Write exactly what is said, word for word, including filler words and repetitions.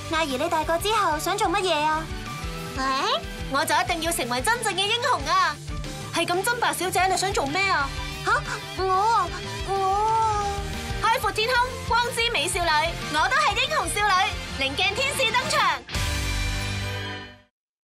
亞兒，你大個之後想做乜嘢啊？ 誒，我就一定要成為真正嘅英雄啊！係咁，真白小姐，你想做咩啊？ 吓，我啊，我開闊天空，光之美少女，我都係英雄少女，棱鏡天使登場。